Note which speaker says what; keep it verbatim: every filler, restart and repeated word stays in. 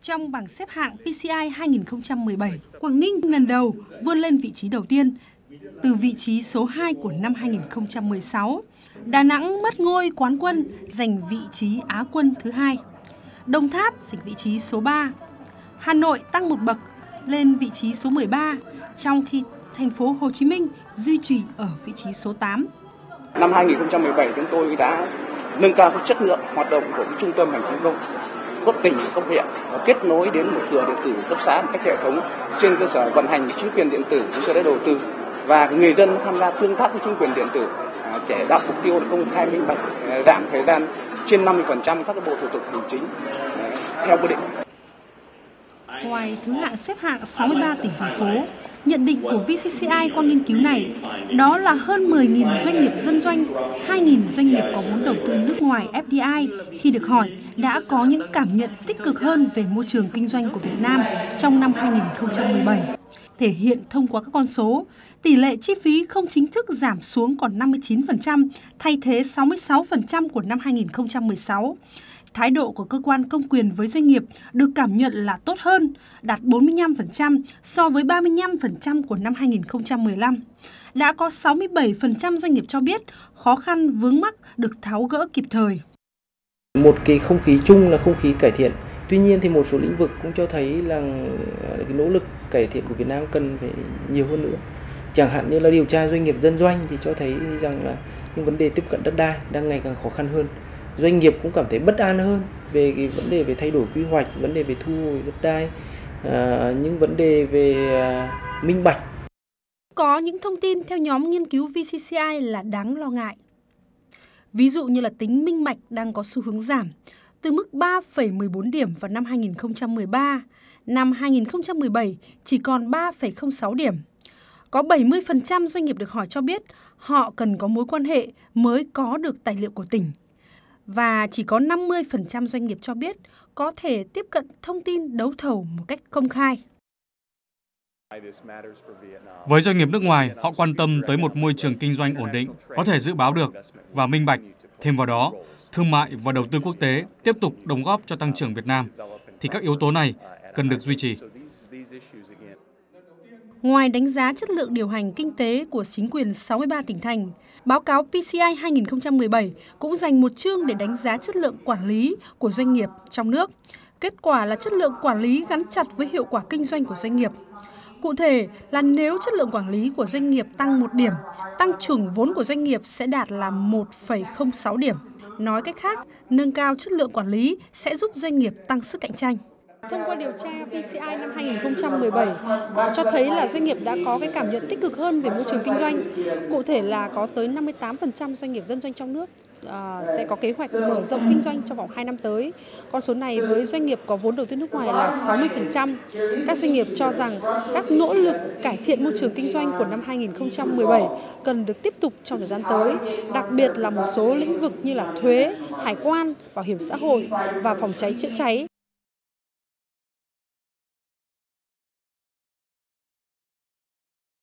Speaker 1: Trong bảng xếp hạng pê xê i hai không một bảy, Quảng Ninh lần đầu vươn lên vị trí đầu tiên, từ vị trí số hai của năm hai nghìn không trăm mười sáu. Đà Nẵng mất ngôi quán quân, giành vị trí Á quân thứ hai. Đồng Tháp giành vị trí số ba. Hà Nội tăng một bậc lên vị trí số mười ba, trong khi thành phố Hồ Chí Minh duy trì ở vị trí số tám.
Speaker 2: Năm hai nghìn không trăm mười bảy, chúng tôi đã nâng cao cái chất lượng hoạt động của trung tâm hành chính công cấp tỉnh, cấp huyện, kết nối đến một cửa điện tử cấp xã một cách hệ thống trên cơ sở vận hành chính quyền điện tử chúng tôi đã đầu tư, và người dân tham gia tương tác với chính quyền điện tử để đạt mục tiêu công khai minh bạch, giảm thời gian trên năm mươi phần trăm các bộ thủ tục hành chính theo quy định.
Speaker 1: Ngoài thứ hạng xếp hạng sáu mươi ba tỉnh, thành phố, nhận định của vê xê xê i qua nghiên cứu này đó là hơn mười nghìn doanh nghiệp dân doanh, hai nghìn doanh nghiệp có vốn đầu tư nước ngoài ép đê i khi được hỏi đã có những cảm nhận tích cực hơn về môi trường kinh doanh của Việt Nam trong năm hai nghìn không trăm mười bảy. Thể hiện thông qua các con số, tỷ lệ chi phí không chính thức giảm xuống còn năm mươi chín phần trăm, thay thế sáu mươi sáu phần trăm của năm hai nghìn không trăm mười sáu. Thái độ của cơ quan công quyền với doanh nghiệp được cảm nhận là tốt hơn, đạt bốn mươi lăm phần trăm so với ba mươi lăm phần trăm của năm hai nghìn không trăm mười lăm. Đã có sáu mươi bảy phần trăm doanh nghiệp cho biết khó khăn vướng mắc được tháo gỡ kịp thời.
Speaker 3: Một cái không khí chung là không khí cải thiện. Tuy nhiên thì một số lĩnh vực cũng cho thấy là cái nỗ lực cải thiện của Việt Nam cần phải nhiều hơn nữa. Chẳng hạn như là điều tra doanh nghiệp dân doanh thì cho thấy rằng là những vấn đề tiếp cận đất đai đang ngày càng khó khăn hơn. Doanh nghiệp cũng cảm thấy bất an hơn về cái vấn đề về thay đổi quy hoạch, vấn đề về thu hồi đất đai, à, những vấn đề về à, minh bạch.
Speaker 1: Có những thông tin theo nhóm nghiên cứu vê xê xê i là đáng lo ngại. Ví dụ như là tính minh bạch đang có xu hướng giảm, từ mức ba phẩy mười bốn điểm vào năm hai nghìn không trăm mười ba, năm hai nghìn không trăm mười bảy chỉ còn ba phẩy không sáu điểm. Có bảy mươi phần trăm doanh nghiệp được hỏi cho biết họ cần có mối quan hệ mới có được tài liệu của tỉnh. Và chỉ có năm mươi phần trăm doanh nghiệp cho biết có thể tiếp cận thông tin đấu thầu một cách công khai.
Speaker 4: Với doanh nghiệp nước ngoài, họ quan tâm tới một môi trường kinh doanh ổn định, có thể dự báo được và minh bạch. Thêm vào đó, thương mại và đầu tư quốc tế tiếp tục đóng góp cho tăng trưởng Việt Nam, thì các yếu tố này cần được duy trì.
Speaker 1: Ngoài đánh giá chất lượng điều hành kinh tế của chính quyền sáu mươi ba tỉnh thành, báo cáo pê xê i hai nghìn không trăm mười bảy cũng dành một chương để đánh giá chất lượng quản lý của doanh nghiệp trong nước. Kết quả là chất lượng quản lý gắn chặt với hiệu quả kinh doanh của doanh nghiệp. Cụ thể là nếu chất lượng quản lý của doanh nghiệp tăng một điểm, tăng trưởng vốn của doanh nghiệp sẽ đạt là một phẩy không sáu điểm. Nói cách khác, nâng cao chất lượng quản lý sẽ giúp doanh nghiệp tăng sức cạnh tranh. Thông qua điều tra pê xê i năm hai nghìn không trăm mười bảy à, cho thấy là doanh nghiệp đã có cái cảm nhận tích cực hơn về môi trường kinh doanh. Cụ thể là có tới năm mươi tám phần trăm doanh nghiệp dân doanh trong nước à, sẽ có kế hoạch mở rộng kinh doanh trong vòng hai năm tới. Con số này với doanh nghiệp có vốn đầu tư nước ngoài là sáu mươi phần trăm. Các doanh nghiệp cho rằng các nỗ lực cải thiện môi trường kinh doanh của năm hai nghìn không trăm mười bảy cần được tiếp tục trong thời gian tới, đặc biệt là một số lĩnh vực như là thuế, hải quan, bảo hiểm xã hội và phòng cháy chữa cháy.